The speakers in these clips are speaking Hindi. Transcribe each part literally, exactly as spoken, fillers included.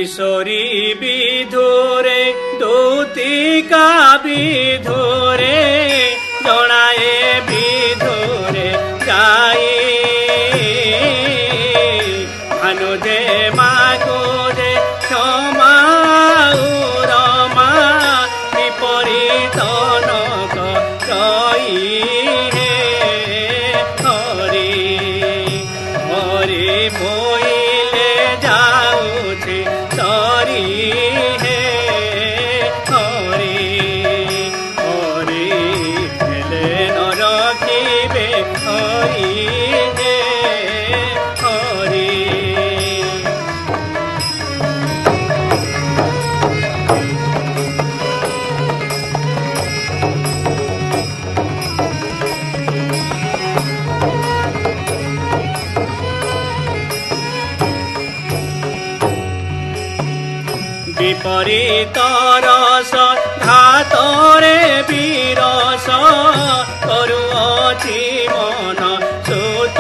किशोरी विधुरे दूतिका विधुरे जनाए विधुरे गाई भानुदे मागुदे क्षमा उरमा विपरीत नक रई हे हरि हरि मोइले जाउछे तरी हे हरि हरि हेले न रखिबे हरि हे हरि विपरीत रस घातरे विरस करुअछि मन सुत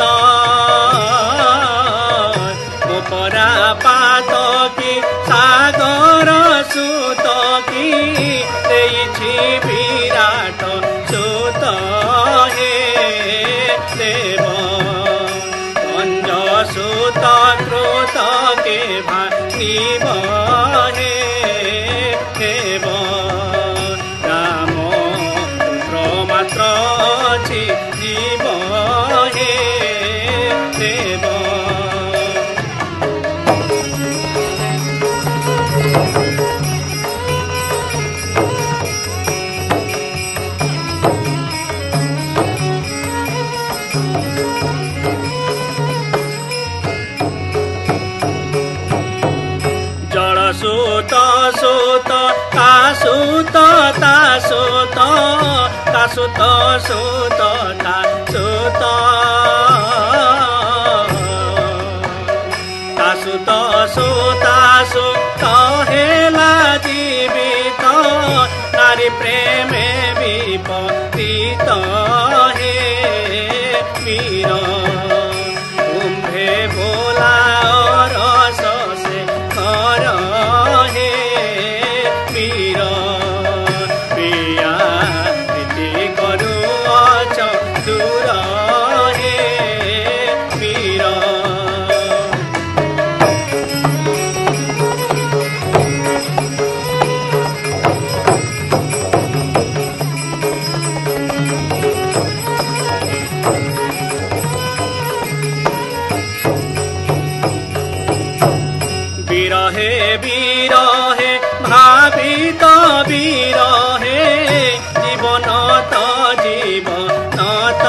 मोपरा पात कि सागर सुत कि देइछि विराट सुत हे देव पंज सुत क्रोध के भानिब हे देव राम पुत्र मात्र अछि जीव हे देव सुत सुत तासुत तासुत तासुत सुत तासुत तासुत सुतासुत हेला जीवित नारी प्रेमे विपरीत हे वीर तुम्भे भोला रस से कर हे वीर प्रिया प्रीति करुअछ दूर हे वीर विरहे विरहे भावित विरहे जीवन त जीवन त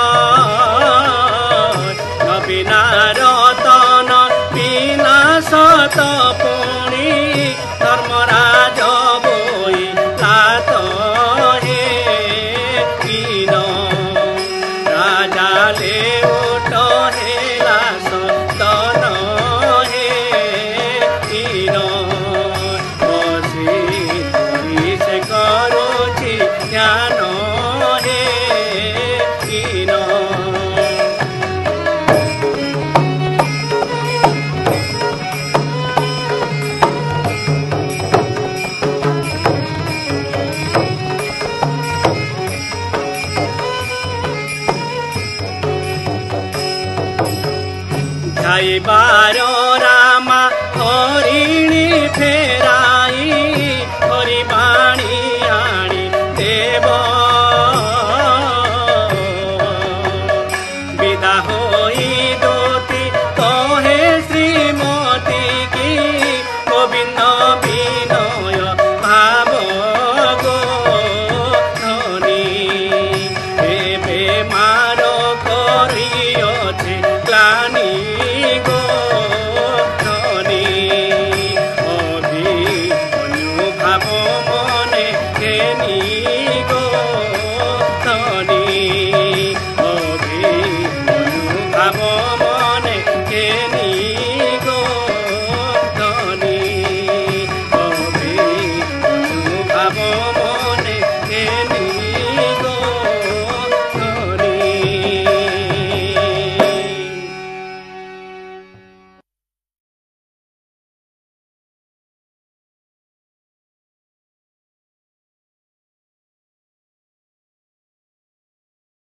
बिना रतन विनाश त पुणी धर्मराज बोई लात हे कीन राजा लेउट हेला सतन ज्ञान हे कीन ध्याइबार रामा हरिणी फे